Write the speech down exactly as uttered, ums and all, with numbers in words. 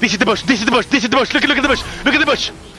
This is the bush. This is the bush. This is the bush. Look at look at the bush. Look at the bush. Look at the bush.